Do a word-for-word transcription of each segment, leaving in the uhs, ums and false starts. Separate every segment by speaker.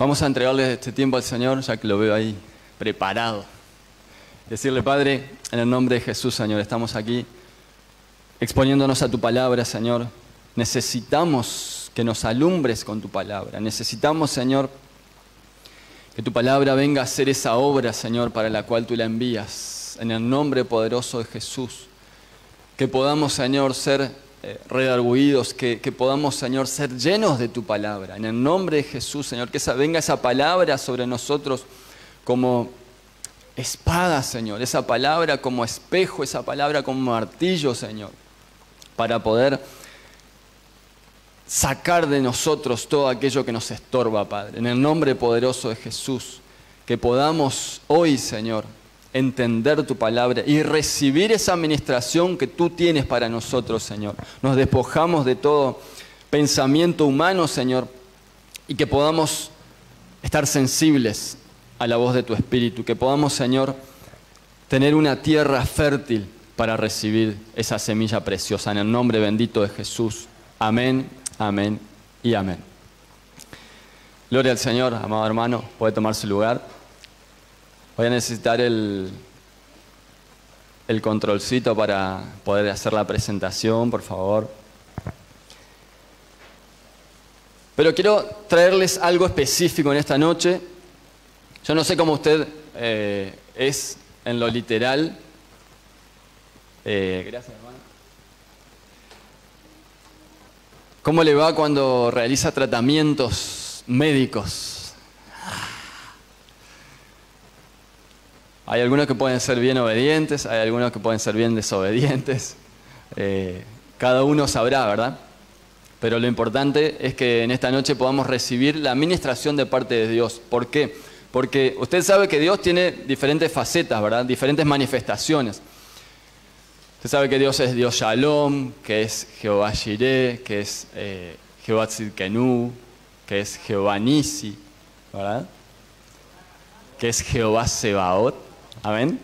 Speaker 1: Vamos a entregarle este tiempo al Señor, ya que lo veo ahí preparado. Decirle, Padre, en el nombre de Jesús, Señor, estamos aquí exponiéndonos a tu palabra, Señor. Necesitamos que nos alumbres con tu palabra. Necesitamos, Señor, que tu palabra venga a hacer esa obra, Señor, para la cual tú la envías. En el nombre poderoso de Jesús. Que podamos, Señor, ser eh, redarguidos, que, que podamos, Señor, ser llenos de tu palabra. En el nombre de Jesús, Señor, que esa, venga esa palabra sobre nosotros como espada, Señor. Esa palabra como espejo, esa palabra como martillo, Señor. Para poder sacar de nosotros todo aquello que nos estorba, Padre. En el nombre poderoso de Jesús. Que podamos hoy, Señor, entender tu palabra y recibir esa administración que tú tienes para nosotros, Señor. Nos despojamos de todo pensamiento humano, Señor, y que podamos estar sensibles a la voz de tu Espíritu, que podamos, Señor, tener una tierra fértil para recibir esa semilla preciosa. En el nombre bendito de Jesús. Amén, amén y amén. Gloria al Señor, amado hermano, puede tomar su lugar. Voy a necesitar el, el controlcito para poder hacer la presentación, por favor. Pero quiero traerles algo específico en esta noche. Yo no sé cómo usted eh, es en lo literal. Eh, gracias, hermano. ¿Cómo le va cuando realiza tratamientos médicos? Hay algunos que pueden ser bien obedientes, hay algunos que pueden ser bien desobedientes. Eh, cada uno sabrá, ¿verdad? Pero lo importante es que en esta noche podamos recibir la administración de parte de Dios. ¿Por qué? Porque usted sabe que Dios tiene diferentes facetas, ¿verdad? Diferentes manifestaciones. Usted sabe que Dios es Dios Shalom, que es Jehová Jireh, que es eh, Jehová Tzidkenu, que es Jehová Nisi, ¿verdad? Que es Jehová Sebaot. Amén.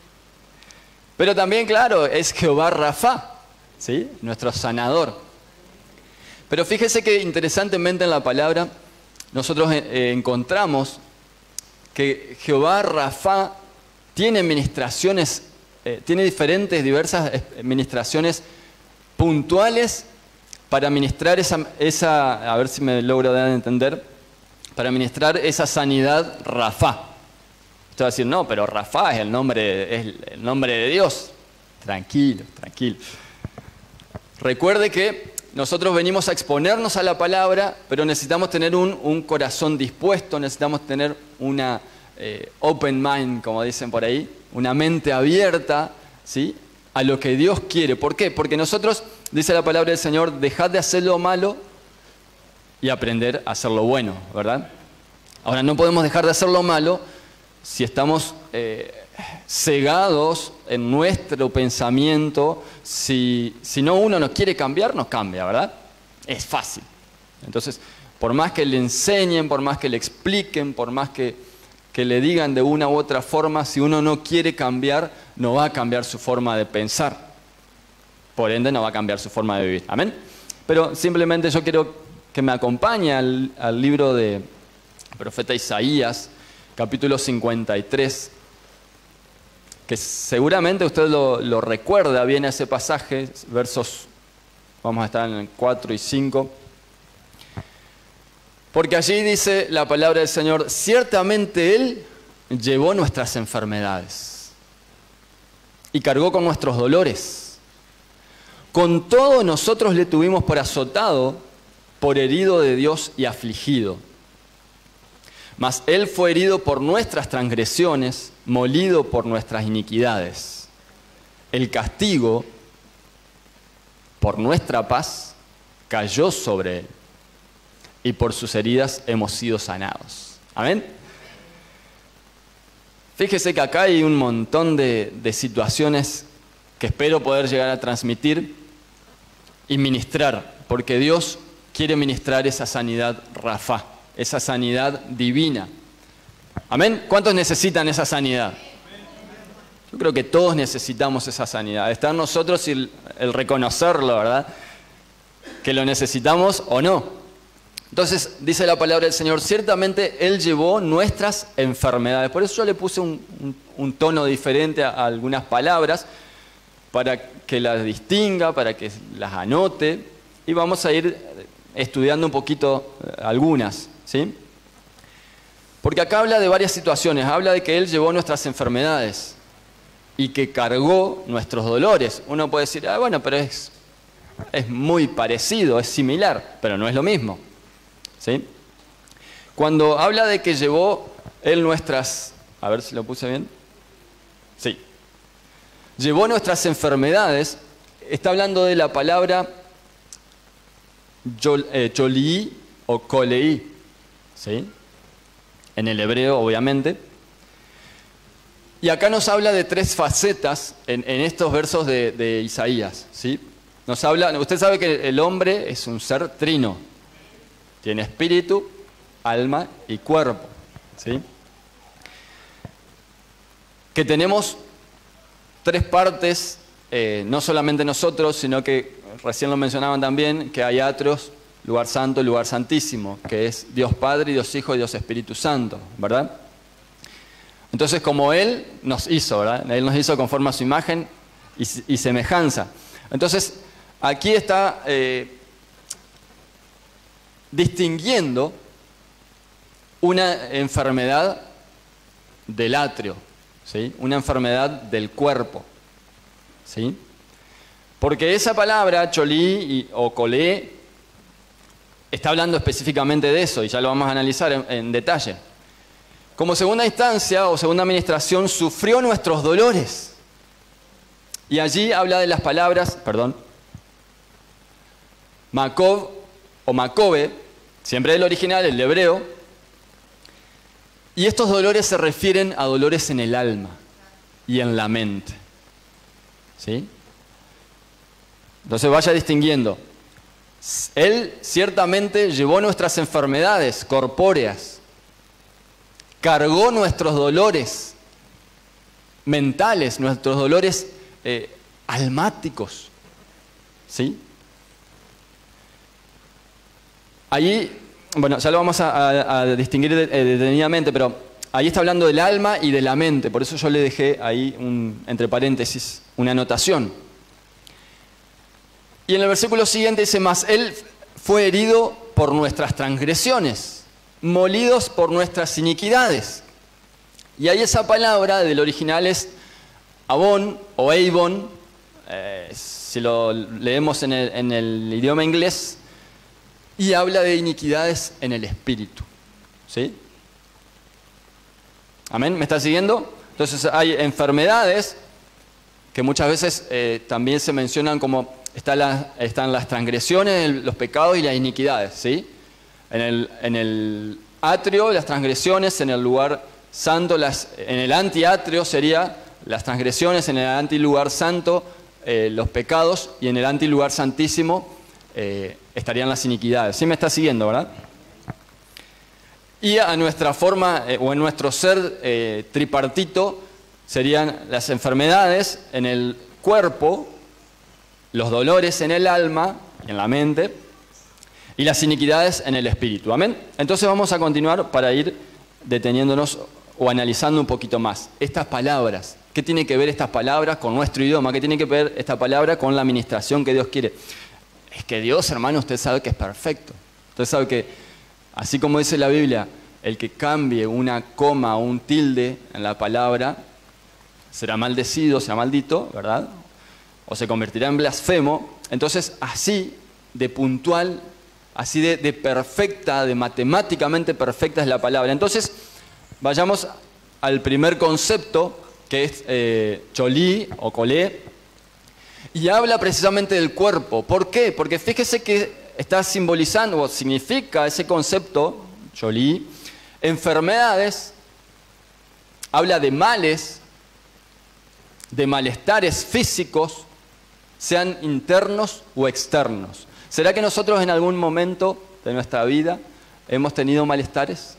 Speaker 1: Pero también, claro, es Jehová Rafa, ¿sí? Nuestro sanador. Pero fíjese que interesantemente en la palabra nosotros eh, encontramos que Jehová Rafa tiene ministraciones, eh, tiene diferentes, diversas ministraciones puntuales para ministrar esa, esa, a ver si me logro dar a entender, para ministrar esa sanidad Rafa. Usted va a decir, no, pero Rafa es el nombre, es el nombre de Dios. Tranquilo, tranquilo. Recuerde que nosotros venimos a exponernos a la palabra, pero necesitamos tener un, un corazón dispuesto, necesitamos tener una eh, open mind, como dicen por ahí, una mente abierta, ¿sí?, a lo que Dios quiere. ¿Por qué? Porque nosotros, dice la palabra del Señor, dejad de hacer lo malo y aprender a hacer lo bueno, ¿verdad? Ahora, no podemos dejar de hacer lo malo si estamos eh, cegados en nuestro pensamiento. Si, si no uno nos quiere cambiar, nos cambia, ¿verdad? Es fácil. Entonces, por más que le enseñen, por más que le expliquen, por más que, que le digan de una u otra forma, si uno no quiere cambiar, no va a cambiar su forma de pensar. Por ende, no va a cambiar su forma de vivir. ¿Amén? Pero simplemente yo quiero que me acompañe al, al libro de profeta Isaías, capítulo cincuenta y tres, que seguramente usted lo, lo recuerda bien ese pasaje, versos, vamos a estar en el cuatro y cinco, porque allí dice la palabra del Señor, ciertamente Él llevó nuestras enfermedades y cargó con nuestros dolores. Con todo nosotros le tuvimos por azotado, por herido de Dios y afligido. Mas Él fue herido por nuestras transgresiones, molido por nuestras iniquidades. El castigo por nuestra paz cayó sobre Él, y por sus heridas hemos sido sanados. ¿Amén? Fíjese que acá hay un montón de, de situaciones que espero poder llegar a transmitir y ministrar, porque Dios quiere ministrar esa sanidad Rafa, esa sanidad divina. ¿Amén? ¿Cuántos necesitan esa sanidad? Yo creo que todos necesitamos esa sanidad. Está en nosotros el, el reconocerlo, ¿verdad? Que lo necesitamos o no. Entonces, dice la palabra del Señor, ciertamente Él llevó nuestras enfermedades. Por eso yo le puse un, un, un tono diferente a, a algunas palabras, para que las distinga, para que las anote, y vamos a ir estudiando un poquito algunas, ¿sí? Porque acá habla de varias situaciones, habla de que Él llevó nuestras enfermedades y que cargó nuestros dolores. Uno puede decir, ah, bueno, pero es, es muy parecido, es similar, pero no es lo mismo, ¿sí? Cuando habla de que llevó Él nuestras... A ver si lo puse bien. Sí. Llevó nuestras enfermedades, está hablando de la palabra cholí o coleí, ¿sí? En el hebreo, obviamente. Y acá nos habla de tres facetas en, en estos versos de, de Isaías, ¿sí? Nos habla, usted sabe que el hombre es un ser trino, tiene espíritu, alma y cuerpo, ¿sí? Que tenemos tres partes, eh, no solamente nosotros, sino que recién lo mencionaban también, que hay atrios, lugar santo y lugar santísimo, que es Dios Padre, Dios Hijo y Dios Espíritu Santo, ¿verdad? Entonces, como Él nos hizo, ¿verdad? Él nos hizo conforme a su imagen y, y semejanza. Entonces, aquí está eh, distinguiendo una enfermedad del atrio, ¿sí? Una enfermedad del cuerpo, ¿sí? Porque esa palabra, cholí o colé, está hablando específicamente de eso, y ya lo vamos a analizar en, en detalle. Como segunda instancia o segunda administración, sufrió nuestros dolores. Y allí habla de las palabras, perdón, Makov o Makobe, siempre el original, el hebreo. Y estos dolores se refieren a dolores en el alma y en la mente, ¿sí? Entonces vaya distinguiendo. Él ciertamente llevó nuestras enfermedades corpóreas, cargó nuestros dolores mentales, nuestros dolores eh, almáticos, ¿sí? Allí, bueno, ya lo vamos a, a, a distinguir detenidamente, pero ahí está hablando del alma y de la mente, por eso yo le dejé ahí, un, entre paréntesis, una anotación. Y en el versículo siguiente dice, mas Él fue herido por nuestras transgresiones, molidos por nuestras iniquidades. Y ahí esa palabra del original es abón o eibon, eh, si lo leemos en el, en el idioma inglés, y habla de iniquidades en el espíritu, ¿sí? ¿Amén? ¿Me está siguiendo? Entonces hay enfermedades que muchas veces eh, también se mencionan como está la, están las transgresiones, los pecados y las iniquidades, ¿sí? En el, en el atrio, las transgresiones, en el lugar santo, las, en el antiatrio sería las transgresiones, en el antilugar santo, eh, los pecados, y en el antilugar santísimo eh, estarían las iniquidades. ¿Sí me está siguiendo, verdad? Y a nuestra forma, eh, o en nuestro ser eh, tripartito, serían las enfermedades en el cuerpo, los dolores en el alma y en la mente, y las iniquidades en el espíritu. ¿Amén? Entonces vamos a continuar para ir deteniéndonos o analizando un poquito más. Estas palabras, ¿qué tiene que ver estas palabras con nuestro idioma? ¿Qué tiene que ver esta palabra con la administración que Dios quiere? Es que Dios, hermano, usted sabe que es perfecto. Usted sabe que, así como dice la Biblia, el que cambie una coma o un tilde en la palabra será maldecido, será maldito, ¿verdad? O se convertirá en blasfemo. Entonces, así de puntual, así de, de perfecta, de matemáticamente perfecta es la palabra. Entonces, vayamos al primer concepto, que es eh, cholí o colé, y habla precisamente del cuerpo. ¿Por qué? Porque fíjese que está simbolizando, o significa ese concepto, cholí, enfermedades, habla de males, de malestares físicos, sean internos o externos. ¿Será que nosotros en algún momento de nuestra vida hemos tenido malestares?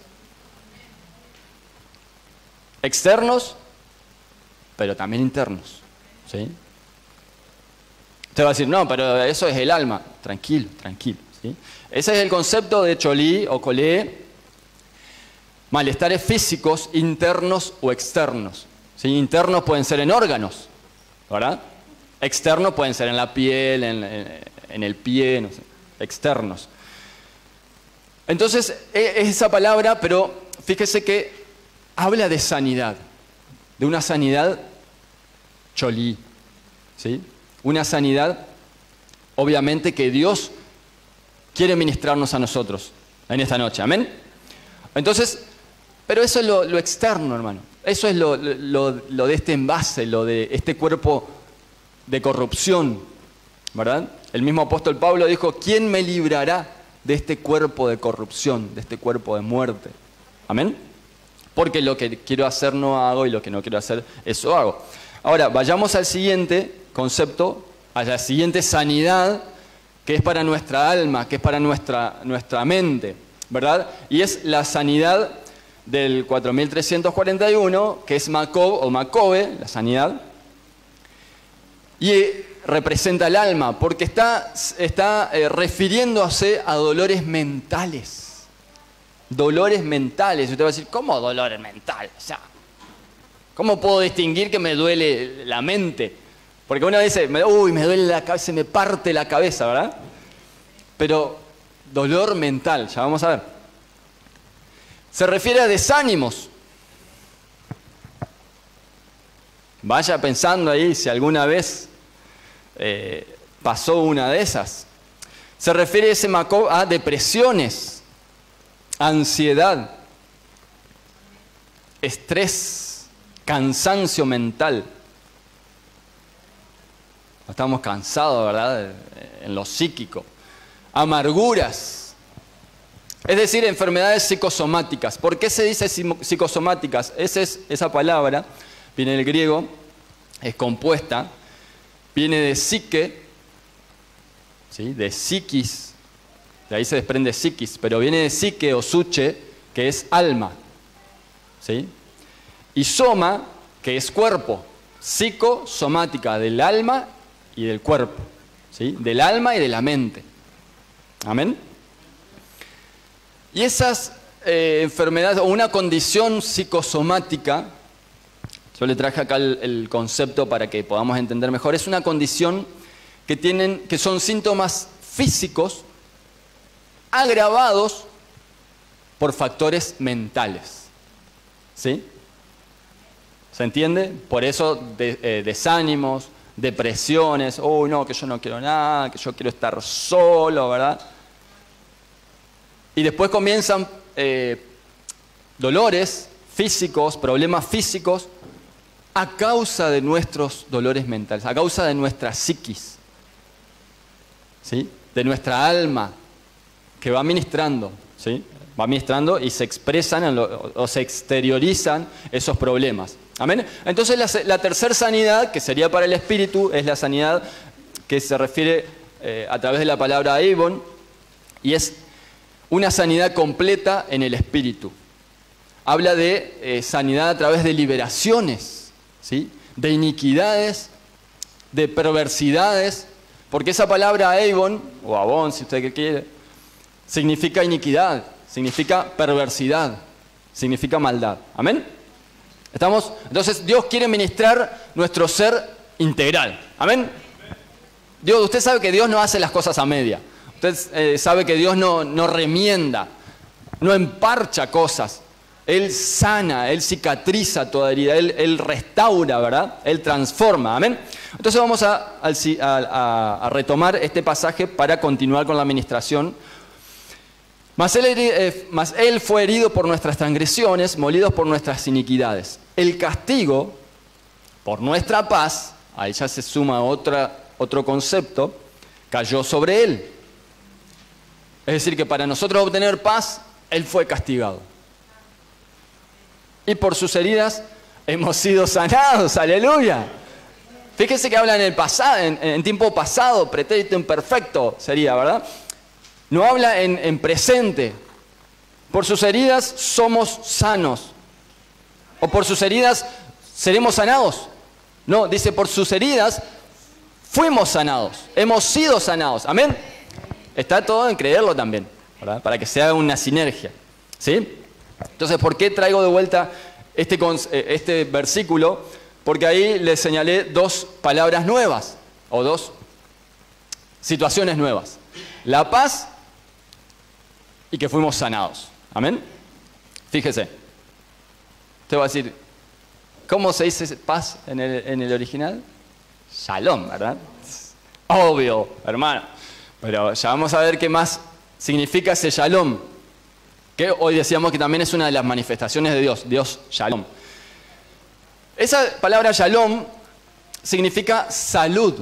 Speaker 1: Externos, pero también internos, ¿sí? Usted va a decir, no, pero eso es el alma. Tranquilo, tranquilo. ¿sí? Ese es el concepto de cholí o colé. Malestares físicos internos o externos. ¿Sí? Internos pueden ser en órganos, ¿verdad? Externos pueden ser en la piel, en, en, en el pie, no sé, externos. Entonces, es esa palabra, pero fíjese que habla de sanidad, de una sanidad cholí, ¿sí? Una sanidad, obviamente, que Dios quiere ministrarnos a nosotros en esta noche, ¿amén? Entonces, pero eso es lo, lo externo, hermano. Eso es lo, lo, lo de este envase, lo de este cuerpo de corrupción, ¿verdad? El mismo apóstol Pablo dijo, ¿quién me librará de este cuerpo de corrupción, de este cuerpo de muerte? ¿Amén? Porque lo que quiero hacer no hago y lo que no quiero hacer, eso hago. Ahora, vayamos al siguiente concepto, a la siguiente sanidad, que es para nuestra alma, que es para nuestra, nuestra mente, ¿verdad? Y es la sanidad del cuatro mil trescientos cuarenta y uno, que es Macob o Macobe, la sanidad, y representa el alma, porque está, está eh, refiriéndose a dolores mentales. Dolores mentales. Usted va a decir, ¿cómo dolores mentales? O sea, ¿cómo puedo distinguir que me duele la mente? Porque uno dice, uy, me duele la cabeza, me parte la cabeza, ¿verdad? Pero dolor mental, ya vamos a ver. Se refiere a desánimos. Vaya pensando ahí si alguna vez eh, pasó una de esas. Se refiere ese Macob a depresiones, ansiedad, estrés, cansancio mental. Estamos cansados, ¿verdad? En lo psíquico. Amarguras. Es decir, enfermedades psicosomáticas. ¿Por qué se dice psicosomáticas? Esa, es, esa palabra viene del griego, es compuesta, viene de psique, ¿sí? De psiquis, de ahí se desprende psiquis, pero viene de psique o suche, que es alma, ¿sí? Y soma, que es cuerpo, psicosomática, del alma y del cuerpo, ¿sí? Del alma y de la mente. ¿Amén? Y esas eh, enfermedades o una condición psicosomática, yo le traje acá el, el concepto para que podamos entender mejor, es una condición que, tienen, que son síntomas físicos agravados por factores mentales. ¿Sí? ¿Se entiende? Por eso de, eh, desánimos, depresiones, oh no, que yo no quiero nada, que yo quiero estar solo, ¿verdad? Y después comienzan eh, dolores físicos, problemas físicos, a causa de nuestros dolores mentales, a causa de nuestra psiquis, ¿sí? De nuestra alma, que va ministrando, ¿sí? Va ministrando y se expresan en lo, o se exteriorizan esos problemas. ¿Amén? Entonces la, la tercera sanidad, que sería para el espíritu, es la sanidad que se refiere eh, a través de la palabra Eibon, y es una sanidad completa en el espíritu. Habla de eh, sanidad a través de liberaciones, ¿sí? De iniquidades, de perversidades, porque esa palabra Eibon, o Abón si usted quiere, significa iniquidad, significa perversidad, significa maldad. ¿Amén? ¿Estamos? Entonces Dios quiere ministrar nuestro ser integral. ¿Amén? Dios, usted sabe que Dios no hace las cosas a media. Usted eh, sabe que Dios no, no remienda, no emparcha cosas. Él sana, Él cicatriza toda herida, Él, Él restaura, ¿verdad? Él transforma, ¿amén? Entonces vamos a, a, a, a retomar este pasaje para continuar con la administración. Mas él, eh, mas él fue herido por nuestras transgresiones, molido por nuestras iniquidades. El castigo por nuestra paz, ahí ya se suma otra, otro concepto, cayó sobre Él. Es decir, que para nosotros obtener paz, Él fue castigado. Y por sus heridas hemos sido sanados, aleluya. Fíjese que habla en el pasado, en, en tiempo pasado, pretérito imperfecto sería, ¿verdad? No habla en, en presente. Por sus heridas somos sanos. O por sus heridas seremos sanados. No, dice por sus heridas fuimos sanados. Hemos sido sanados. Amén. Está todo en creerlo también, ¿verdad? Para que se haga una sinergia, ¿sí? Entonces, ¿por qué traigo de vuelta este, este versículo? Porque ahí les señalé dos palabras nuevas, o dos situaciones nuevas. La paz y que fuimos sanados. ¿Amén? Fíjese. Usted va a decir, ¿cómo se dice paz en el, en el original? Shalom, ¿verdad? Obvio, hermano. Pero ya vamos a ver qué más significa ese shalom. Que hoy decíamos que también es una de las manifestaciones de Dios. Dios shalom. Esa palabra shalom significa salud.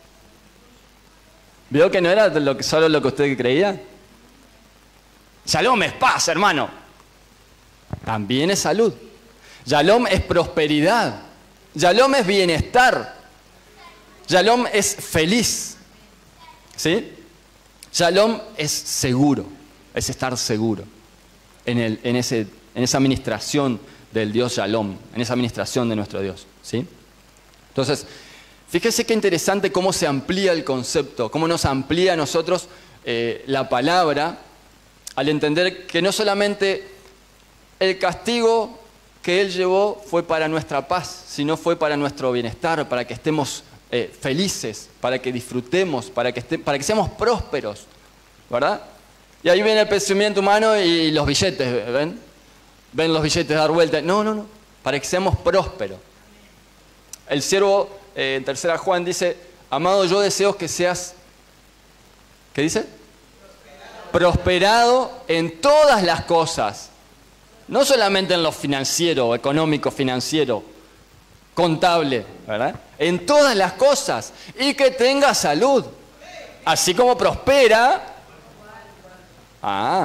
Speaker 1: ¿Vio que no era lo que, solo lo que usted creía? Shalom es paz, hermano. También es salud. Shalom es prosperidad. Shalom es bienestar. Shalom es feliz. ¿Sí? Shalom es seguro. Es estar seguro en, el, en, ese, en esa administración del Dios Shalom, en esa administración de nuestro Dios. ¿Sí? Entonces, fíjese qué interesante cómo se amplía el concepto, cómo nos amplía a nosotros eh, la palabra, al entender que no solamente el castigo que Él llevó fue para nuestra paz, sino fue para nuestro bienestar, para que estemos eh, felices, para que disfrutemos, para que, este, para que seamos prósperos, ¿verdad? Y ahí viene el pensamiento humano y los billetes, ¿ven? Ven los billetes dar vuelta. No, no, no, para que seamos prósperos. El siervo eh, en tercera Juan dice, amado, yo deseo que seas, ¿qué dice? Prosperado en todas las cosas, no solamente en lo financiero, económico, financiero, contable, ¿verdad? En todas las cosas, y que tenga salud, así como prospera. Ah,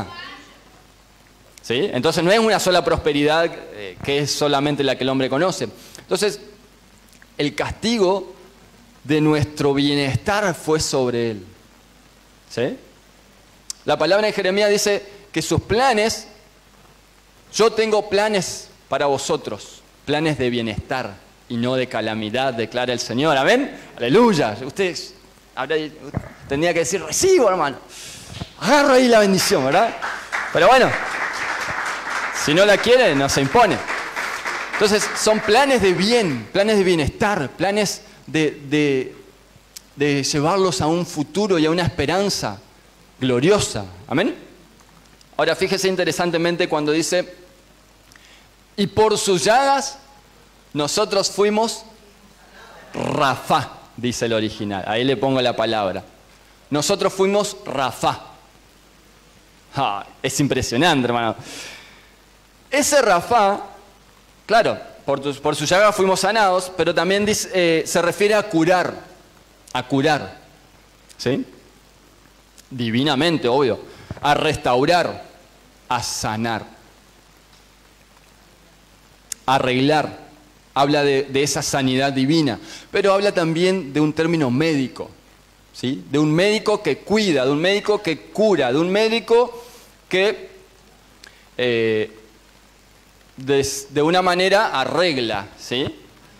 Speaker 1: ¿sí? Entonces no es una sola prosperidad eh, que es solamente la que el hombre conoce. Entonces, el castigo de nuestro bienestar fue sobre él, ¿sí? La palabra en Jeremías dice que sus planes, yo tengo planes para vosotros, planes de bienestar y no de calamidad, declara el Señor. ¿Amén? Aleluya. Usted tendría que decir, recibo, hermano. Agarro ahí la bendición, ¿verdad? Pero bueno, si no la quiere, no se impone. Entonces, son planes de bien, planes de bienestar, planes de, de, de llevarlos a un futuro y a una esperanza gloriosa. ¿Amén? Ahora, fíjese interesantemente cuando dice, y por sus llagas nosotros fuimos Rafa, dice el original. Ahí le pongo la palabra. Nosotros fuimos Rafa. Ah, es impresionante, hermano. Ese Rafa, claro, por, tu, por su llaga fuimos sanados, pero también dice, eh, se refiere a curar, a curar, ¿sí? Divinamente, obvio, a restaurar, a sanar, a arreglar. Habla de, de esa sanidad divina, pero habla también de un término médico, ¿sí? De un médico que cuida, de un médico que cura, de un médico que eh, de, de una manera arregla, ¿sí?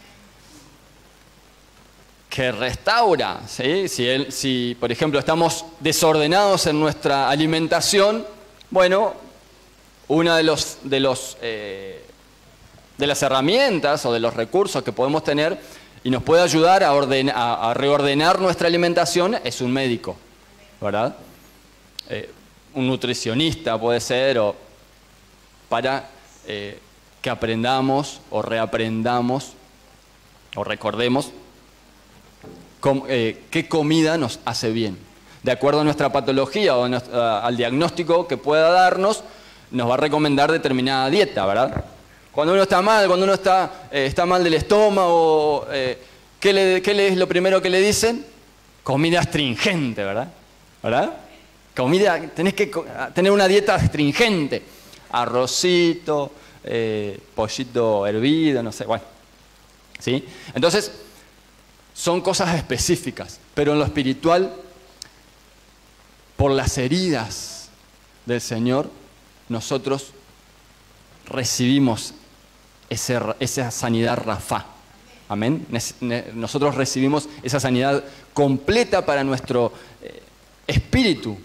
Speaker 1: Que restaura, ¿sí? Si, él, si, por ejemplo, estamos desordenados en nuestra alimentación, bueno, una de los, de los eh, de las herramientas o de los recursos que podemos tener y nos puede ayudar a, orden, a, a reordenar nuestra alimentación es un médico, ¿verdad? Eh, un nutricionista puede ser, o para eh, que aprendamos o reaprendamos o recordemos com, eh, qué comida nos hace bien. De acuerdo a nuestra patología o nuestra, al diagnóstico que pueda darnos, nos va a recomendar determinada dieta, ¿verdad? Cuando uno está mal, cuando uno está, eh, está mal del estómago, eh, ¿qué, le, ¿qué le es lo primero que le dicen? Comida astringente, ¿verdad? ¿Verdad? Comida, tenés que tener una dieta astringente. Arrocito, eh, pollito hervido, no sé, bueno. ¿Sí? Entonces, son cosas específicas, pero en lo espiritual, por las heridas del Señor, nosotros recibimos ese, esa sanidad Rafa. Amén. Nosotros recibimos esa sanidad completa para nuestro eh, espíritu,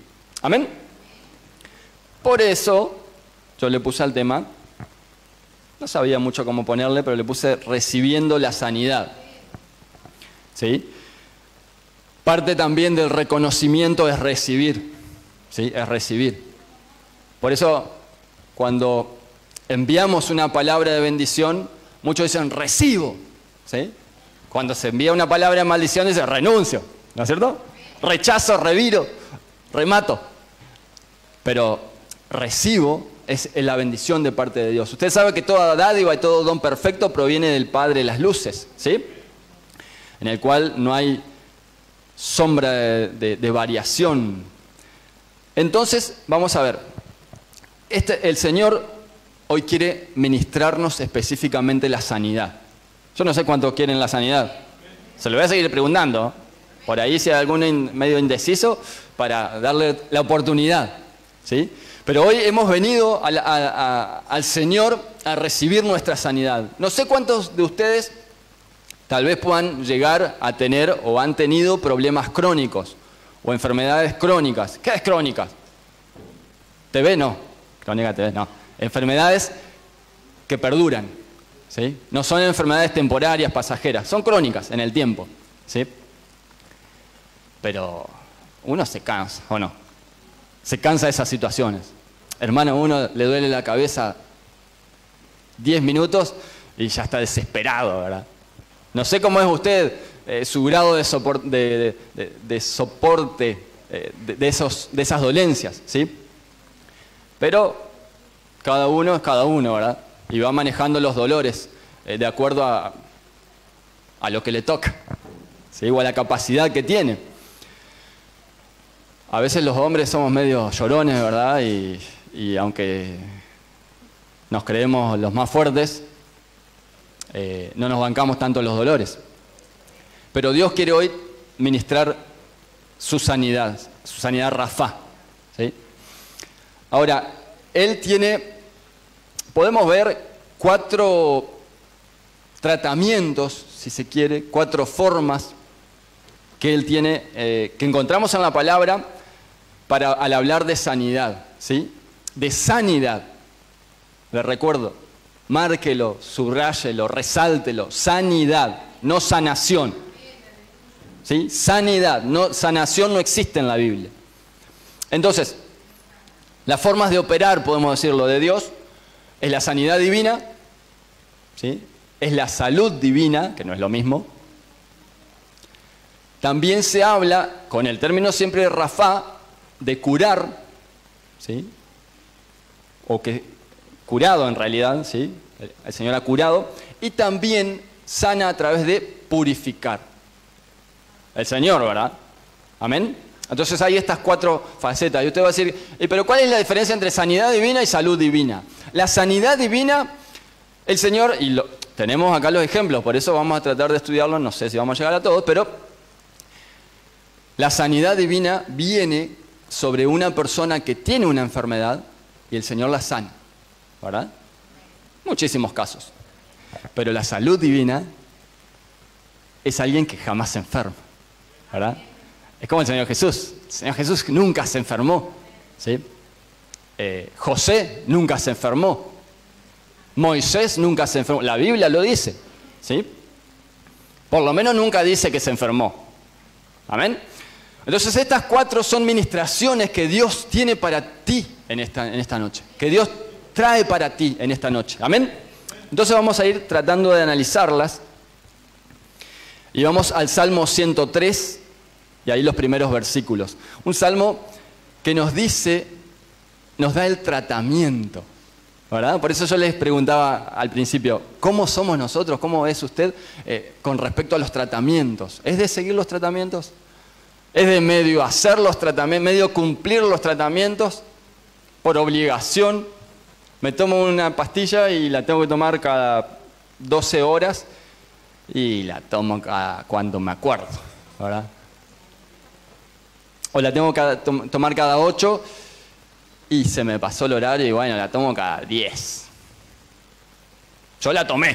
Speaker 1: ¿Amén? Por eso yo le puse al tema, no sabía mucho cómo ponerle, pero le puse recibiendo la sanidad. ¿Sí? Parte también del reconocimiento es recibir. ¿Sí? Es recibir. Por eso, cuando enviamos una palabra de bendición, muchos dicen recibo. ¿Sí? Cuando se envía una palabra de maldición, dicen renuncio. ¿No es cierto? Rechazo, reviro, remato. Pero recibo es la bendición de parte de Dios. Usted sabe que toda dádiva y todo don perfecto proviene del Padre de las luces, ¿sí? En el cual no hay sombra de, de, de variación. Entonces, vamos a ver. Este, el Señor hoy quiere ministrarnos específicamente la sanidad. Yo no sé cuántos quieren la sanidad. Se lo voy a seguir preguntando. Por ahí si hay algún in, medio indeciso, para darle la oportunidad, ¿sí? Pero hoy hemos venido al, a, a, al Señor a recibir nuestra sanidad. No sé cuántos de ustedes tal vez puedan llegar a tener o han tenido problemas crónicos o enfermedades crónicas. ¿Qué es crónica? T B no. Crónica T B no. Enfermedades que perduran, ¿sí? No son enfermedades temporarias, pasajeras. Son crónicas en el tiempo, ¿sí? Pero uno se cansa, ¿o no? Se cansa de esas situaciones. Hermano, a uno le duele la cabeza diez minutos y ya está desesperado, ¿verdad? No sé cómo es usted, eh, su grado de, sopor de, de, de, de soporte eh, de, de, esos, de esas dolencias, ¿sí? Pero cada uno es cada uno, ¿verdad? Y va manejando los dolores eh, de acuerdo a, a lo que le toca, ¿sí? O a la capacidad que tiene. A veces los hombres somos medio llorones, ¿verdad? Y, y aunque nos creemos los más fuertes, eh, no nos bancamos tanto los dolores. Pero Dios quiere hoy ministrar su sanidad, su sanidad Rafá, ¿sí? Ahora, Él tiene, podemos ver cuatro tratamientos, si se quiere, cuatro formas que Él tiene, eh, que encontramos en la palabra, para, al hablar de sanidad, ¿sí? De sanidad. Le recuerdo, márquelo, subráyelo, resáltelo. Sanidad, no sanación. ¿Sí? Sanidad, no, sanación no existe en la Biblia. Entonces, las formas de operar, podemos decirlo, de Dios, es la sanidad divina, ¿sí? Es la salud divina, que no es lo mismo. También se habla, con el término siempre de Rafá, de curar, ¿sí? O que curado en realidad, ¿sí? El Señor ha curado. Y también sana a través de purificar. El Señor, ¿verdad? Amén. Entonces hay estas cuatro facetas. Y usted va a decir, ¿pero cuál es la diferencia entre sanidad divina y salud divina? La sanidad divina, el Señor, y lo, tenemos acá los ejemplos, por eso vamos a tratar de estudiarlos, no sé si vamos a llegar a todos, pero la sanidad divina viene sobre una persona que tiene una enfermedad y el Señor la sana, ¿verdad? Muchísimos casos. Pero la salud divina es alguien que jamás se enferma, ¿verdad? Es como el Señor Jesús. El Señor Jesús nunca se enfermó, ¿sí? Eh, José nunca se enfermó. Moisés nunca se enfermó. La Biblia lo dice, ¿sí? Por lo menos nunca dice que se enfermó. ¿Amén? Entonces estas cuatro son ministraciones que Dios tiene para ti en esta, en esta noche. Que Dios trae para ti en esta noche. ¿Amén? Entonces vamos a ir tratando de analizarlas. Y vamos al Salmo ciento tres, y ahí los primeros versículos. Un salmo que nos dice, nos da el tratamiento, ¿verdad? Por eso yo les preguntaba al principio, ¿cómo somos nosotros? ¿Cómo es usted eh, con respecto a los tratamientos? ¿Es de seguir los tratamientos? ¿Es de medio hacer los tratamientos, medio cumplir los tratamientos por obligación? Me tomo una pastilla y la tengo que tomar cada doce horas y la tomo cada, cuando me acuerdo, ¿verdad? O la tengo que to tomar cada ocho y se me pasó el horario y bueno, la tomo cada diez. Yo la tomé.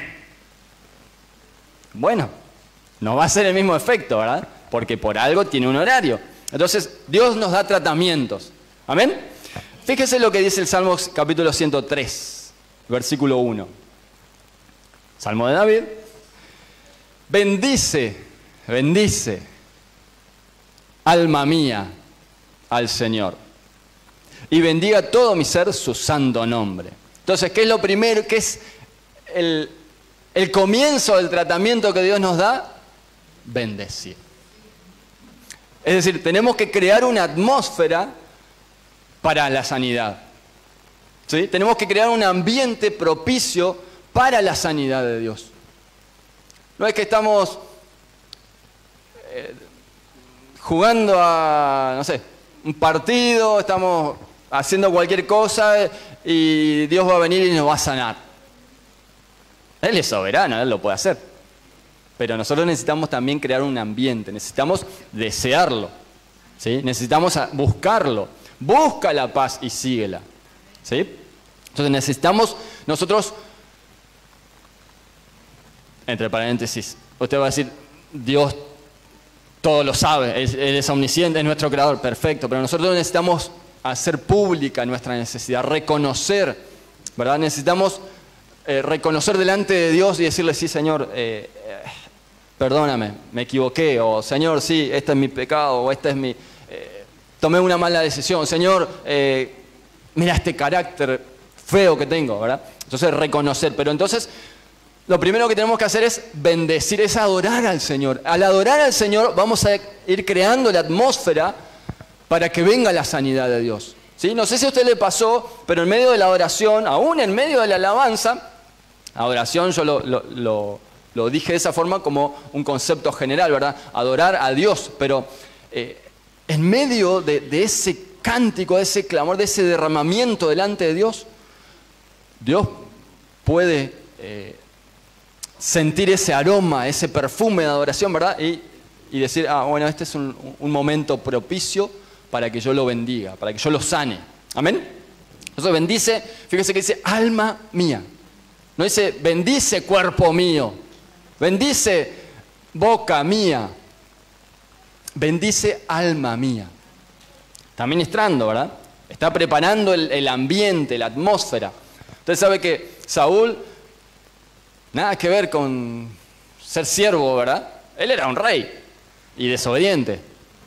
Speaker 1: Bueno, no va a ser el mismo efecto, ¿verdad? Porque por algo tiene un horario. Entonces, Dios nos da tratamientos. ¿Amén? Fíjese lo que dice el Salmo capítulo ciento tres, versículo uno. Salmo de David. Bendice, bendice, alma mía, al Señor. Y bendiga todo mi ser su santo nombre. Entonces, ¿qué es lo primero? ¿Qué es el, el comienzo del tratamiento que Dios nos da? Bendecir. Es decir, tenemos que crear una atmósfera para la sanidad. ¿Sí? Tenemos que crear un ambiente propicio para la sanidad de Dios. No es que estamos eh, jugando a, no sé, un partido, estamos haciendo cualquier cosa y Dios va a venir y nos va a sanar. Él es soberano, Él lo puede hacer. Pero nosotros necesitamos también crear un ambiente, necesitamos desearlo, ¿sí? Necesitamos buscarlo. Busca la paz y síguela, ¿sí? Entonces necesitamos nosotros, entre paréntesis, usted va a decir, Dios todo lo sabe, Él es omnisciente, es nuestro creador, perfecto, pero nosotros necesitamos hacer pública nuestra necesidad, reconocer, ¿verdad? Necesitamos eh, reconocer delante de Dios y decirle, sí, Señor, eh, eh, perdóname, me equivoqué, o Señor, sí, este es mi pecado, o este es mi... Eh, tomé una mala decisión, Señor, eh, mira este carácter feo que tengo, ¿verdad? Entonces, reconocer, pero entonces... Lo primero que tenemos que hacer es bendecir, es adorar al Señor. Al adorar al Señor vamos a ir creando la atmósfera para que venga la sanidad de Dios. ¿Sí? No sé si a usted le pasó, pero en medio de la adoración, aún en medio de la alabanza, adoración yo lo, lo, lo, lo dije de esa forma como un concepto general, ¿verdad? Adorar a Dios, pero eh, en medio de, de ese cántico, de ese clamor, de ese derramamiento delante de Dios, Dios puede... Eh, sentir ese aroma, ese perfume de adoración, ¿verdad? Y, y decir, ah, bueno, este es un, un momento propicio para que yo lo bendiga, para que yo lo sane. ¿Amén? Entonces bendice, fíjese que dice, alma mía. No dice, bendice cuerpo mío. Bendice boca mía. Bendice alma mía. Está ministrando, ¿verdad? Está preparando el, el ambiente, la atmósfera. Usted sabe que Saúl... Nada que ver con ser siervo, ¿verdad? Él era un rey y desobediente.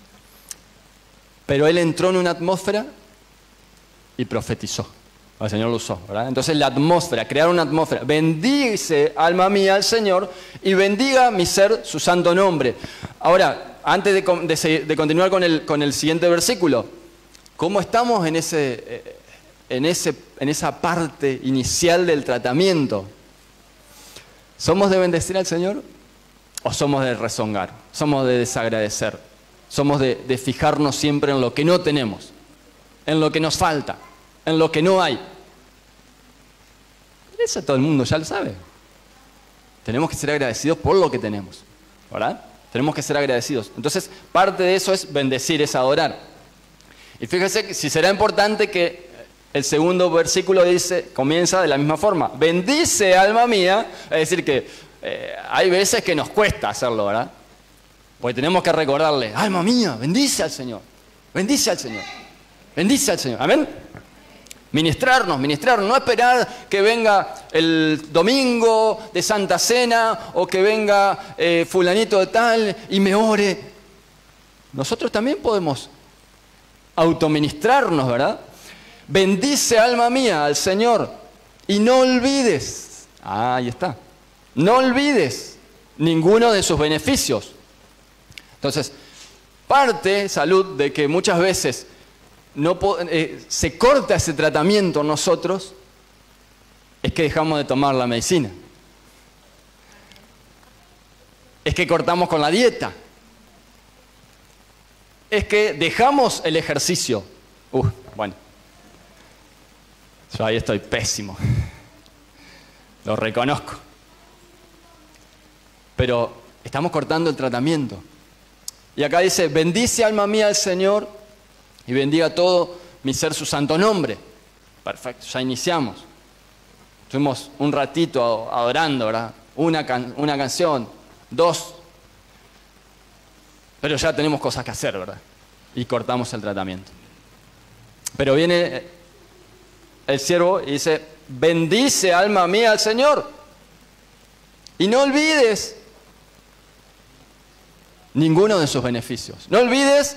Speaker 1: Pero él entró en una atmósfera y profetizó. El Señor lo usó, ¿verdad? Entonces la atmósfera, crear una atmósfera. Bendice, alma mía, al Señor y bendiga mi ser su santo nombre. Ahora, antes de, de, de continuar con el, con el siguiente versículo, ¿cómo estamos en, ese, en, ese, en esa parte inicial del tratamiento? ¿Somos de bendecir al Señor o somos de rezongar? ¿Somos de desagradecer? ¿Somos de, de fijarnos siempre en lo que no tenemos? En lo que nos falta, en lo que no hay. Eso todo el mundo ya lo sabe. Tenemos que ser agradecidos por lo que tenemos, ¿verdad? Tenemos que ser agradecidos. Entonces, parte de eso es bendecir, es adorar. Y fíjese que si será importante que el segundo versículo dice, comienza de la misma forma. Bendice, alma mía. Es decir, que eh, hay veces que nos cuesta hacerlo, ¿verdad? Porque tenemos que recordarle, alma mía, bendice al Señor. Bendice al Señor. Bendice al Señor. ¿Amén? Ministrarnos, ministrarnos. No esperar que venga el domingo de Santa Cena o que venga eh, fulanito de tal y me ore. Nosotros también podemos autoministrarnos, ¿verdad? Bendice, alma mía, al Señor y no olvides, ah, ahí está, no olvides ninguno de sus beneficios. Entonces, parte, salud, de que muchas veces no eh, se corta ese tratamiento en nosotros, es que dejamos de tomar la medicina. Es que cortamos con la dieta. Es que dejamos el ejercicio. Uh, bueno. Yo ahí estoy pésimo, lo reconozco. Pero estamos cortando el tratamiento. Y acá dice, bendice alma mía al Señor y bendiga todo mi ser su santo nombre. Perfecto, ya iniciamos. Estuvimos un ratito adorando, ¿verdad? Una, can una canción, dos. Pero ya tenemos cosas que hacer, ¿verdad? Y cortamos el tratamiento. Pero viene el siervo y dice, bendice alma mía al Señor. Y no olvides ninguno de sus beneficios. No olvides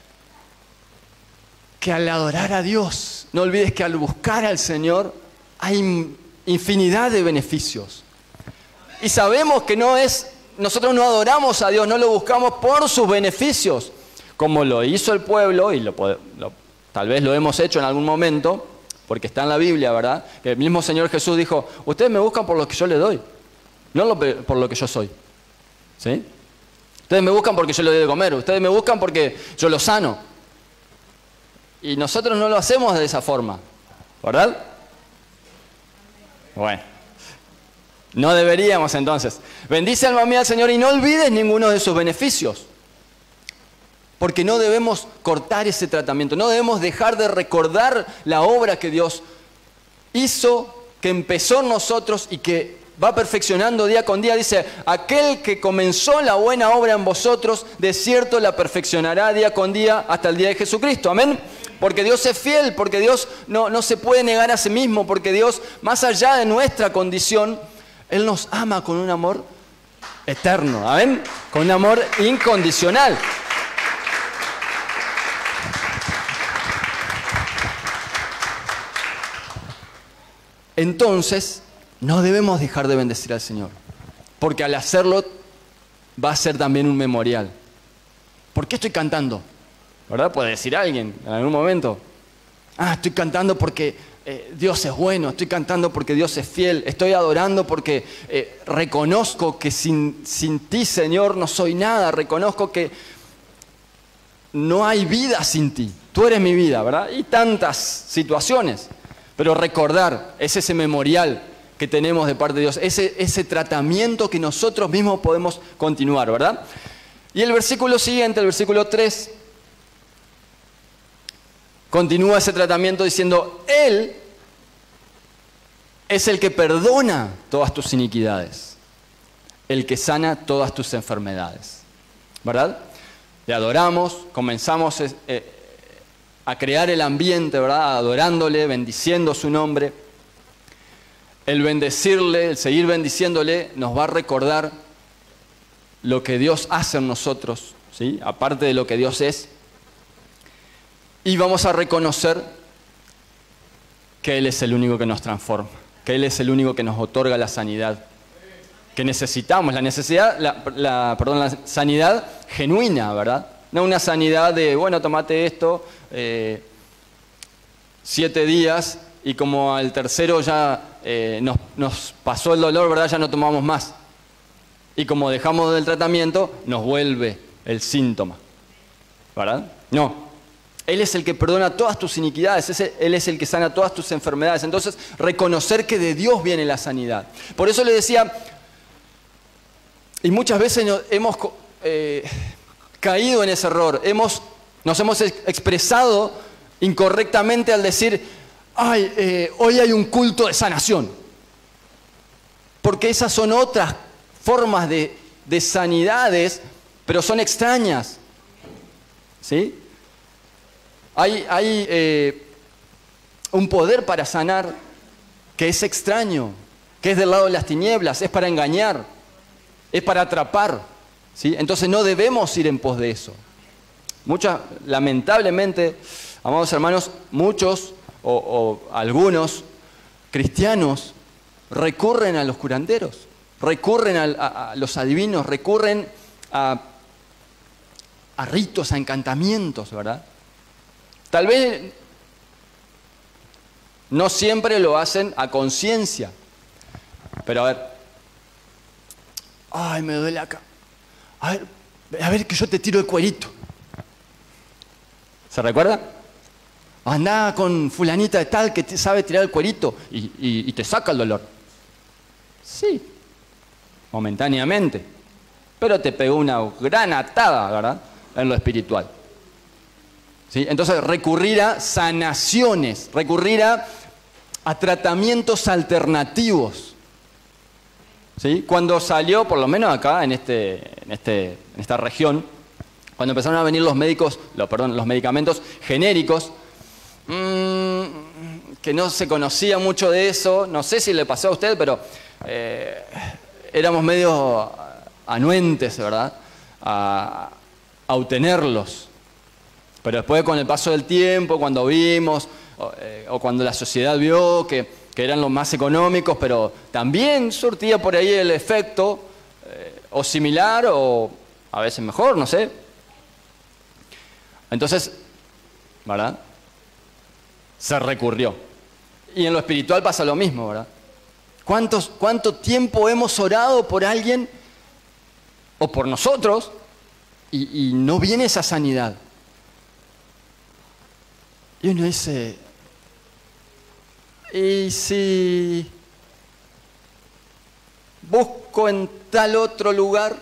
Speaker 1: que al adorar a Dios, no olvides que al buscar al Señor hay infinidad de beneficios. Y sabemos que no es, nosotros no adoramos a Dios, no lo buscamos por sus beneficios, como lo hizo el pueblo, y lo, lo, tal vez lo hemos hecho en algún momento, porque está en la Biblia, ¿verdad? Que el mismo Señor Jesús dijo, ustedes me buscan por lo que yo les doy, no lo, por lo que yo soy. ¿Sí? Ustedes me buscan porque yo les doy de comer, ustedes me buscan porque yo los sano. Y nosotros no lo hacemos de esa forma, ¿verdad? Bueno, no deberíamos entonces. Bendice alma mía al Señor y no olvides ninguno de sus beneficios. Porque no debemos cortar ese tratamiento, no debemos dejar de recordar la obra que Dios hizo, que empezó en nosotros y que va perfeccionando día con día. Dice, aquel que comenzó la buena obra en vosotros, de cierto la perfeccionará día con día hasta el día de Jesucristo. Amén. Porque Dios es fiel, porque Dios no, no se puede negar a sí mismo, porque Dios, más allá de nuestra condición, Él nos ama con un amor eterno. Amén. Con un amor incondicional. Entonces, no debemos dejar de bendecir al Señor, porque al hacerlo va a ser también un memorial. ¿Por qué estoy cantando? ¿Verdad? Puede decir alguien en algún momento. Ah, estoy cantando porque eh, Dios es bueno, estoy cantando porque Dios es fiel, estoy adorando porque eh, reconozco que sin, sin ti, Señor, no soy nada, reconozco que no hay vida sin ti, tú eres mi vida, ¿verdad? Y tantas situaciones. Pero recordar, es ese memorial que tenemos de parte de Dios, ese, ese tratamiento que nosotros mismos podemos continuar, ¿verdad? Y el versículo siguiente, el versículo tres, continúa ese tratamiento diciendo, Él es el que perdona todas tus iniquidades, el que sana todas tus enfermedades, ¿verdad? Le adoramos, comenzamos eh, a crear el ambiente, ¿verdad? Adorándole, bendiciendo su nombre. El bendecirle, el seguir bendiciéndole, nos va a recordar lo que Dios hace en nosotros, ¿sí? Aparte de lo que Dios es. Y vamos a reconocer que Él es el único que nos transforma, que Él es el único que nos otorga la sanidad que necesitamos, la necesidad, la, la, perdón, la sanidad genuina, ¿verdad? No una sanidad de, bueno, tomate esto, eh, siete días y como al tercero ya eh, nos, nos pasó el dolor, ¿verdad? Ya no tomamos más. Y como dejamos del tratamiento, nos vuelve el síntoma, ¿verdad? No. Él es el que perdona todas tus iniquidades, ese, Él es el que sana todas tus enfermedades. Entonces, reconocer que de Dios viene la sanidad. Por eso le decía, y muchas veces nos hemos eh, caído en ese error, hemos, nos hemos expresado incorrectamente al decir, ay, eh, hoy hay un culto de sanación. Porque esas son otras formas de, de sanidades, pero son extrañas. ¿Sí? Hay, hay eh, un poder para sanar que es extraño, que es del lado de las tinieblas, es para engañar, es para atrapar, ¿sí? Entonces no debemos ir en pos de eso. Muchas, lamentablemente, amados hermanos, muchos o, o algunos cristianos recurren a los curanderos, recurren a, a, a los adivinos, recurren a, a ritos, a encantamientos, ¿verdad? Tal vez no siempre lo hacen a conciencia, pero a ver, ay, me duele acá, a ver, a ver que yo te tiro el cuerito. ¿Se recuerda? Andá con fulanita de tal que te sabe tirar el cuerito y, y, y te saca el dolor. Sí, momentáneamente, pero te pegó una gran atada, ¿verdad? En lo espiritual. ¿Sí? Entonces, recurrir a sanaciones, recurrir a, a tratamientos alternativos. ¿Sí? Cuando salió, por lo menos acá en, este, en, este, en esta región, cuando empezaron a venir los médicos, lo, perdón, los medicamentos genéricos, mmm, que no se conocía mucho de eso. No sé si le pasó a usted, pero eh, éramos medio anuentes, ¿verdad?, a, a obtenerlos. Pero después, con el paso del tiempo, cuando vimos, o, eh, o cuando la sociedad vio que, que eran los más económicos, pero también surtía por ahí el efecto, eh, o similar, o a veces mejor, no sé. Entonces, ¿verdad?, se recurrió. Y en lo espiritual pasa lo mismo, ¿verdad? ¿Cuántos, ¿Cuánto tiempo hemos orado por alguien o por nosotros y, y no viene esa sanidad? Y uno dice, ¿y si busco en tal otro lugar?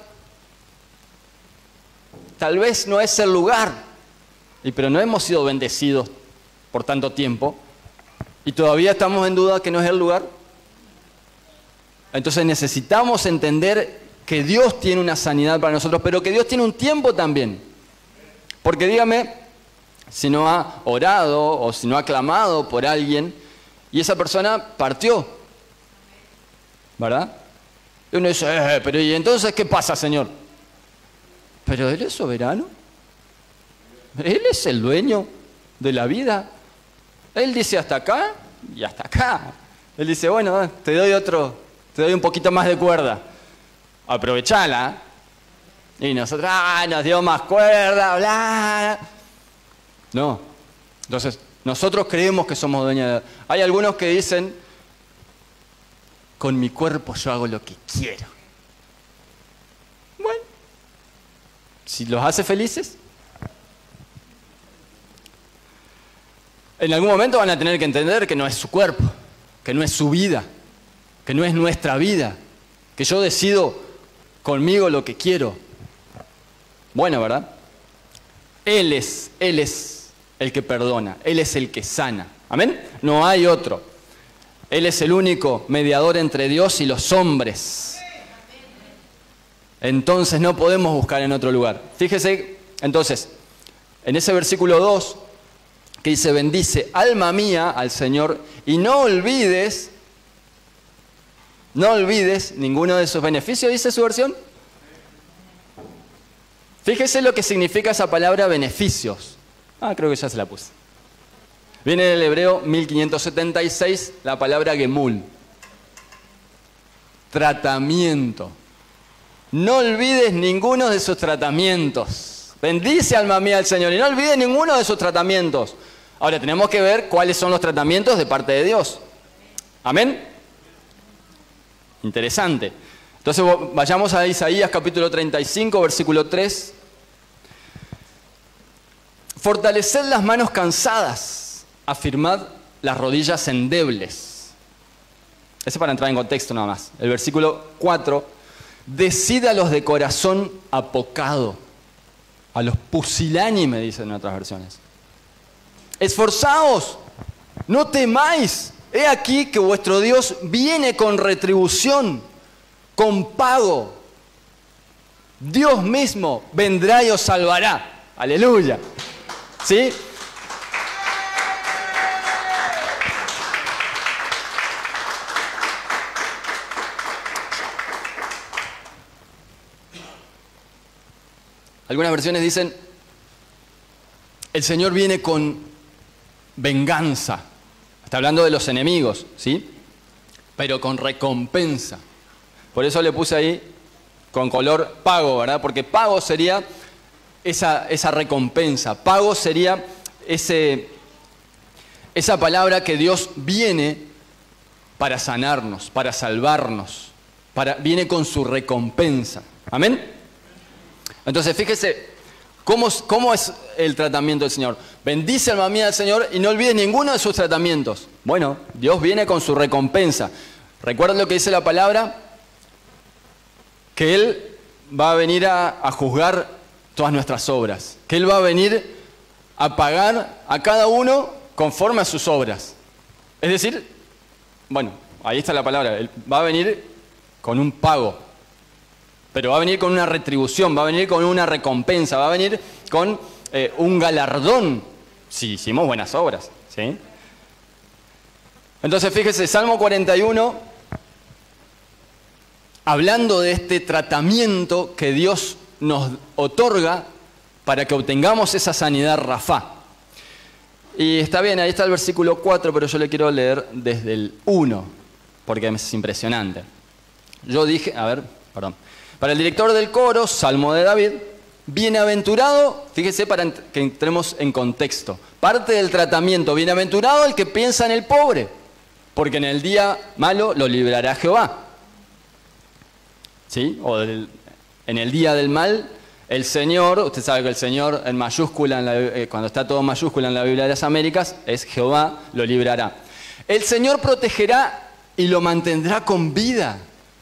Speaker 1: Tal vez no es el lugar, y pero no hemos sido bendecidos por tanto tiempo y todavía estamos en duda que no es el lugar. Entonces necesitamos entender que Dios tiene una sanidad para nosotros, pero que Dios tiene un tiempo también. Porque dígame, si no ha orado o si no ha clamado por alguien y esa persona partió, ¿verdad? Y uno dice, eh, pero ¿y entonces qué pasa, Señor? Pero Él es soberano. Él es el dueño de la vida. Él dice hasta acá y hasta acá. Él dice, bueno, te doy otro, te doy un poquito más de cuerda. Aprovechala. Y nosotros, ah, nos dio más cuerda, bla. No. Entonces, nosotros creemos que somos dueños de... Hay algunos que dicen, con mi cuerpo yo hago lo que quiero. Bueno, si los hace felices, en algún momento van a tener que entender que no es su cuerpo, que no es su vida, que no es nuestra vida, que yo decido conmigo lo que quiero. Bueno, ¿verdad? Él es, Él es el que perdona, Él es el que sana. ¿Amén? No hay otro. Él es el único mediador entre Dios y los hombres. Entonces no podemos buscar en otro lugar. Fíjese, entonces, en ese versículo dos, que dice, bendice alma mía al Señor y no olvides, no olvides ninguno de sus beneficios, dice su versión. Fíjese lo que significa esa palabra beneficios. Ah, creo que ya se la puse. Viene del hebreo mil quinientos setenta y seis la palabra gemul. Tratamiento. No olvides ninguno de sus tratamientos. Bendice alma mía al Señor y no olvides ninguno de sus tratamientos. Ahora tenemos que ver cuáles son los tratamientos de parte de Dios. ¿Amén? Interesante. Entonces vayamos a Isaías capítulo treinta y cinco, versículo tres. Fortaleced las manos cansadas, afirmad las rodillas endebles. Ese para entrar en contexto nada más. El versículo cuatro. Decid a los de corazón apocado, a los pusilánime, dicen en otras versiones. Esforzaos, no temáis. He aquí que vuestro Dios viene con retribución, con pago. Dios mismo vendrá y os salvará. Aleluya. ¿Sí? Algunas versiones dicen, el Señor viene con venganza. Está hablando de los enemigos, ¿sí? Pero con recompensa. Por eso le puse ahí con color pago, ¿verdad? Porque pago sería esa, esa recompensa. Pago sería ese, esa palabra que Dios viene para sanarnos, para salvarnos. Para, viene con su recompensa. ¿Amén? Entonces, fíjese, ¿cómo, ¿cómo es el tratamiento del Señor? Bendice alma mía al Señor y no olvides ninguno de sus tratamientos. Bueno, Dios viene con su recompensa. ¿Recuerdan lo que dice la palabra? Que Él va a venir a, a juzgar todas nuestras obras. Que Él va a venir a pagar a cada uno conforme a sus obras. Es decir, bueno, ahí está la palabra. Él va a venir con un pago. Pero va a venir con una retribución, va a venir con una recompensa, va a venir con eh, un galardón si hicimos buenas obras, ¿sí? Entonces, fíjese, Salmo cuarenta y uno, hablando de este tratamiento que Dios nos otorga para que obtengamos esa sanidad Rafá. Y está bien, ahí está el versículo cuatro, pero yo le quiero leer desde el uno, porque es impresionante. Yo dije, a ver, perdón. Para el director del coro, Salmo de David, bienaventurado, fíjese para que entremos en contexto, parte del tratamiento, bienaventurado el que piensa en el pobre, porque en el día malo lo librará Jehová. ¿Sí? O del, en el día del mal, el Señor, usted sabe que el Señor en mayúscula, en la, eh, cuando está todo en mayúscula en la Biblia de las Américas, es Jehová, lo librará. El Señor protegerá y lo mantendrá con vida.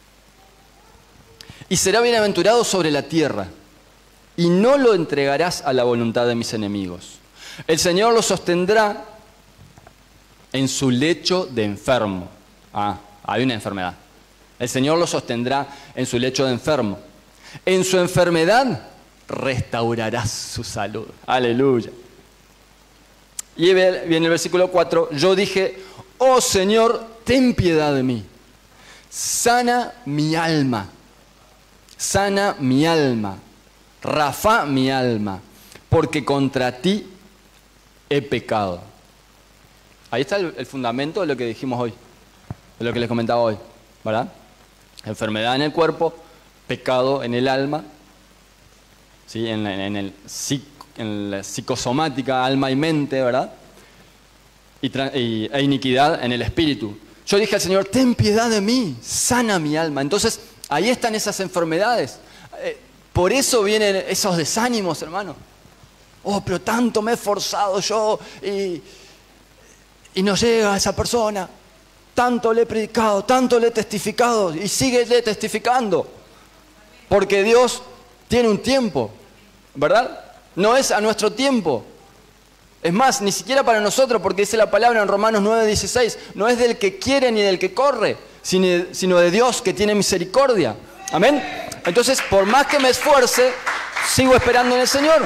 Speaker 1: Y será bienaventurado sobre la tierra. Y no lo entregarás a la voluntad de mis enemigos. El Señor lo sostendrá en su lecho de enfermo. Ah, hay una enfermedad. El Señor lo sostendrá en su lecho de enfermo. En su enfermedad restaurará su salud. Aleluya. Y viene el versículo cuatro. Yo dije, oh Señor, ten piedad de mí. Sana mi alma. Sana mi alma. Rafá mi alma. Porque contra ti he pecado. Ahí está el, el fundamento de lo que dijimos hoy. De lo que les comentaba hoy. ¿Verdad? Enfermedad en el cuerpo, pecado en el alma, ¿sí? en, la, en, el, en la psicosomática, alma y mente, ¿verdad? Y, y, e iniquidad en el espíritu. Yo dije al Señor, ten piedad de mí, sana mi alma. Entonces, ahí están esas enfermedades. Eh, por eso vienen esos desánimos, hermano. Oh, pero tanto me he esforzado yo y, y no llega esa persona. Tanto le he predicado, tanto le he testificado y síguele testificando. Porque Dios tiene un tiempo, ¿verdad? No es a nuestro tiempo. Es más, ni siquiera para nosotros, porque dice la palabra en Romanos nueve dieciséis, no es del que quiere ni del que corre, sino de Dios que tiene misericordia. Amén. Entonces, por más que me esfuerce, sigo esperando en el Señor.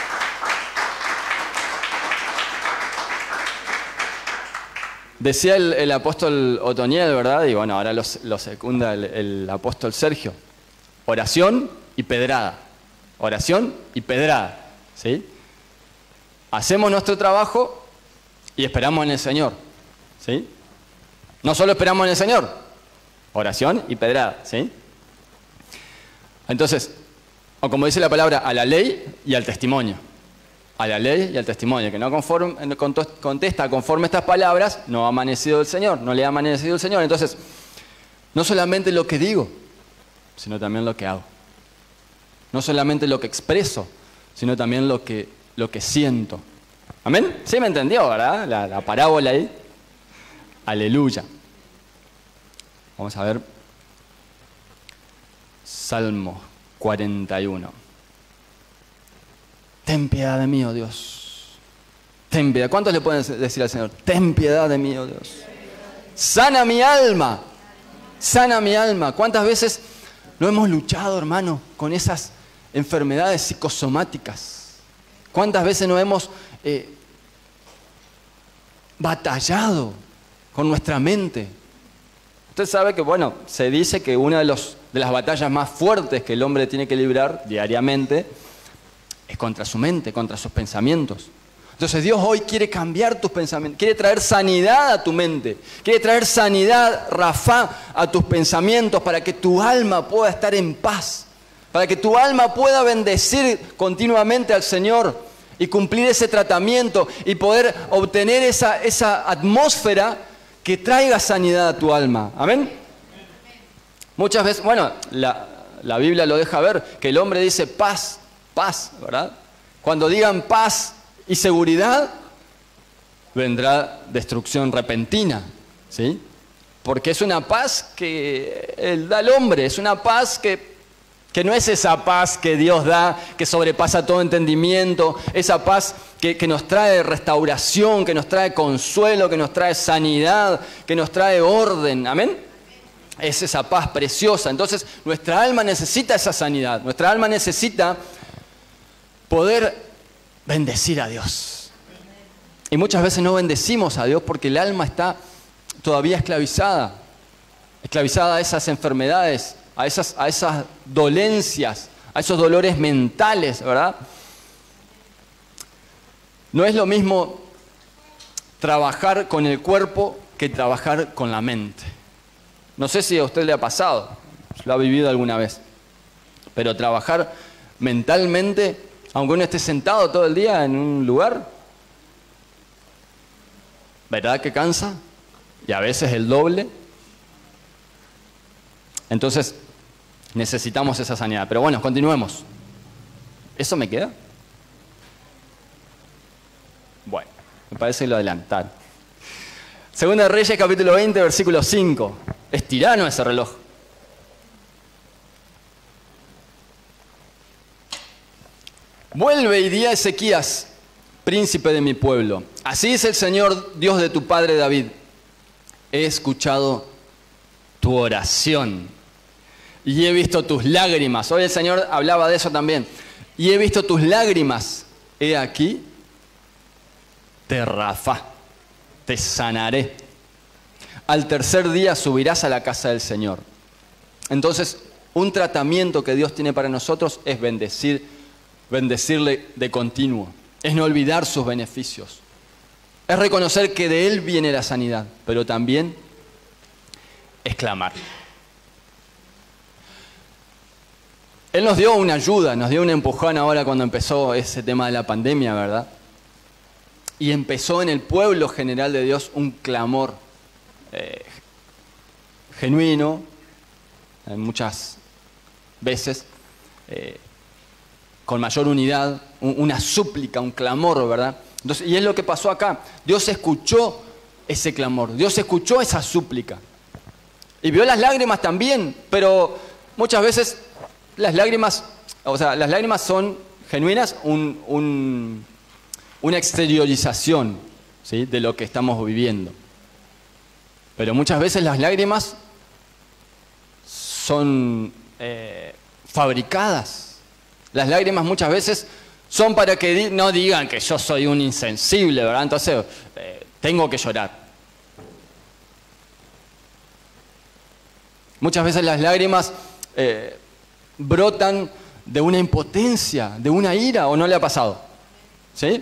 Speaker 1: Decía el, el apóstol Otoniel, ¿verdad? Y bueno, ahora los, lo secunda el, el apóstol Sergio. Oración y pedrada. Oración y pedrada. ¿Sí? Hacemos nuestro trabajo y esperamos en el Señor. ¿Sí? No solo esperamos en el Señor. Oración y pedrada. ¿Sí? Entonces, o como dice la palabra, a la ley y al testimonio. A la ley y al testimonio, que no conforme, contesta conforme a estas palabras, no ha amanecido el Señor, no le ha amanecido el Señor. Entonces, no solamente lo que digo, sino también lo que hago. No solamente lo que expreso, sino también lo que, lo que siento. ¿Amén? Sí me entendió, ¿verdad? La, la parábola ahí. Aleluya. Vamos a ver. Salmo cuarenta y uno. Ten piedad de mí, oh Dios. Ten piedad. ¿Cuántos le pueden decir al Señor? Ten piedad de mí, oh Dios. Sana mi alma. Sana mi alma. ¿Cuántas veces no hemos luchado, hermano, con esas enfermedades psicosomáticas? ¿Cuántas veces no hemos eh, batallado con nuestra mente? Usted sabe que, bueno, se dice que una de, los, de las batallas más fuertes que el hombre tiene que librar diariamente es contra su mente, contra sus pensamientos. Entonces Dios hoy quiere cambiar tus pensamientos, quiere traer sanidad a tu mente, quiere traer sanidad, Rafá, a tus pensamientos para que tu alma pueda estar en paz, para que tu alma pueda bendecir continuamente al Señor y cumplir ese tratamiento y poder obtener esa, esa atmósfera que traiga sanidad a tu alma. ¿Amén? Muchas veces, bueno, la, la Biblia lo deja ver, que el hombre dice paz, paz, ¿verdad? Cuando digan paz y seguridad, vendrá destrucción repentina, ¿sí? Porque es una paz que Él da al hombre, es una paz que, que no es esa paz que Dios da, que sobrepasa todo entendimiento, esa paz que, que nos trae restauración, que nos trae consuelo, que nos trae sanidad, que nos trae orden, ¿amén? Es esa paz preciosa. Entonces, nuestra alma necesita esa sanidad, nuestra alma necesita poder bendecir a Dios. Y muchas veces no bendecimos a Dios porque el alma está todavía esclavizada, esclavizada a esas enfermedades, a esas, a esas dolencias, a esos dolores mentales, ¿verdad? No es lo mismo trabajar con el cuerpo que trabajar con la mente. No sé si a usted le ha pasado, lo ha vivido alguna vez, pero trabajar mentalmente, aunque uno esté sentado todo el día en un lugar, ¿verdad que cansa? Y a veces el doble. Entonces, necesitamos esa sanidad. Pero bueno, continuemos. ¿Eso me queda? Bueno, me parece que lo adelantaron. Segunda de Reyes, capítulo veinte, versículo cinco. Es tirano ese reloj. Vuelve y di a Ezequías, príncipe de mi pueblo. Así dice el Señor, Dios de tu padre David. He escuchado tu oración y he visto tus lágrimas. Hoy el Señor hablaba de eso también. Y he visto tus lágrimas. He aquí, te Rafa, te sanaré. Al tercer día subirás a la casa del Señor. Entonces, un tratamiento que Dios tiene para nosotros es bendecir, bendecirle de continuo. Es no olvidar sus beneficios. Es reconocer que de Él viene la sanidad, pero también es clamar. Él nos dio una ayuda, nos dio un empujón ahora cuando empezó ese tema de la pandemia, ¿verdad? Y empezó en el pueblo general de Dios un clamor eh, genuino, eh, muchas veces, eh, con mayor unidad, un, una súplica, un clamor, ¿verdad? Entonces, y es lo que pasó acá. Dios escuchó ese clamor, Dios escuchó esa súplica. Y vio las lágrimas también, pero muchas veces las lágrimas, o sea, las lágrimas son genuinas, un, un, una exteriorización, ¿sí?, de lo que estamos viviendo. Pero muchas veces las lágrimas son eh, fabricadas. Las lágrimas muchas veces son para que di- no digan que yo soy un insensible, ¿verdad? Entonces, eh, tengo que llorar. Muchas veces las lágrimas eh, brotan de una impotencia, de una ira, ¿o no le ha pasado? ¿Sí?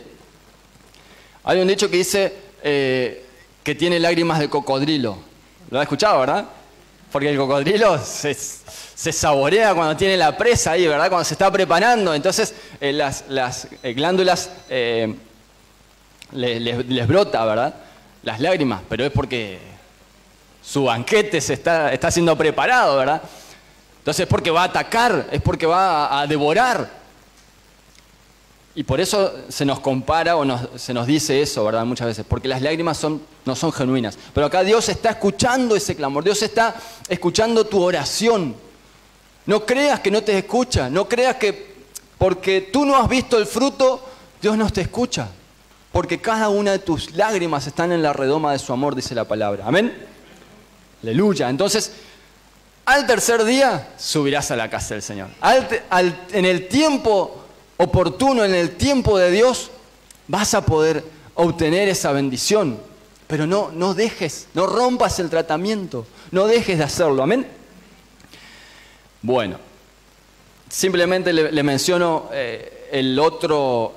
Speaker 1: Hay un dicho que dice eh, que tiene lágrimas de cocodrilo. ¿Lo ha escuchado, verdad? Porque el cocodrilo se, se saborea cuando tiene la presa ahí, ¿verdad? Cuando se está preparando. Entonces eh, las, las eh, glándulas eh, les, les, les brota, ¿verdad? Las lágrimas, pero es porque su banquete se está, está siendo preparado, ¿verdad? Entonces es porque va a atacar, es porque va a, a devorar. Y por eso se nos compara o nos, se nos dice eso, ¿verdad? Muchas veces, porque las lágrimas son, no son genuinas. Pero acá Dios está escuchando ese clamor, Dios está escuchando tu oración. No creas que no te escucha, no creas que porque tú no has visto el fruto, Dios no te escucha. Porque cada una de tus lágrimas están en la redoma de su amor, dice la palabra. Amén. Aleluya. Entonces, al tercer día subirás a la casa del Señor. Al, al, en el tiempo oportuno, en el tiempo de Dios, vas a poder obtener esa bendición. Pero no, no dejes, no rompas el tratamiento, no dejes de hacerlo. Amén. Bueno, simplemente le, le menciono eh, el otro,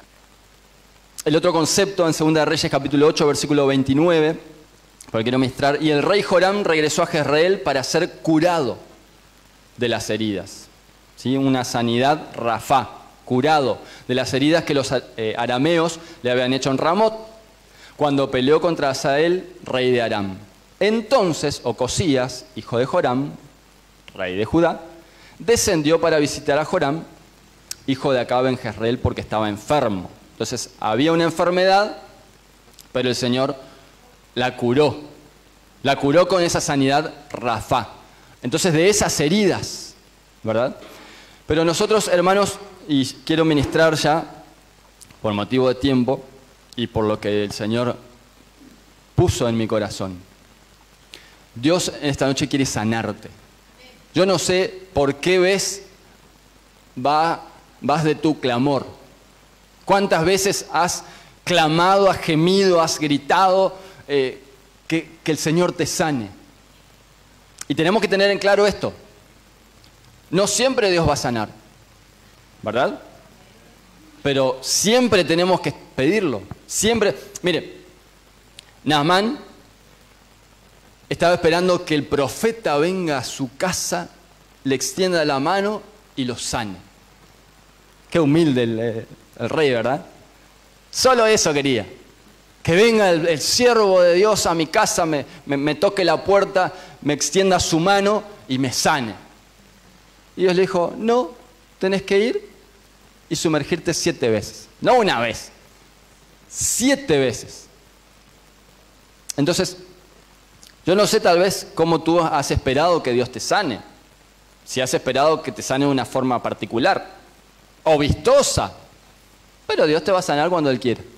Speaker 1: el otro concepto en Segunda de Reyes, capítulo ocho, versículo veintinueve, porque quiero ministrar. Y el rey Joram regresó a Jezreel para ser curado de las heridas. ¿Sí? Una sanidad Rafá, curado de las heridas que los eh, arameos le habían hecho en Ramot cuando peleó contra Hazael, rey de Aram. Entonces Ocosías, hijo de Joram, rey de Judá, descendió para visitar a Joram, hijo de Acab, en Jezreel, porque estaba enfermo. Entonces había una enfermedad, pero el Señor la curó. La curó con esa sanidad Rafá. Entonces de esas heridas, ¿verdad? Pero nosotros, hermanos, y quiero ministrar ya, por motivo de tiempo, y por lo que el Señor puso en mi corazón. Dios en esta noche quiere sanarte. Yo no sé por qué ves, va, vas de tu clamor. ¿Cuántas veces has clamado, has gemido, has gritado, eh, que, que el Señor te sane. Y tenemos que tener en claro esto. No siempre Dios va a sanar, ¿verdad? Pero siempre tenemos que pedirlo. Siempre. Mire, Naamán estaba esperando que el profeta venga a su casa, le extienda la mano y lo sane. Qué humilde el, el rey, ¿verdad? Solo eso quería. Que venga el, el siervo de Dios a mi casa, me, me, me toque la puerta, me extienda su mano y me sane. Y Dios le dijo, no, tenés que ir y sumergirte siete veces. No una vez, siete veces. Entonces, yo no sé tal vez cómo tú has esperado que Dios te sane. Si has esperado que te sane de una forma particular o vistosa. Pero Dios te va a sanar cuando Él quiere.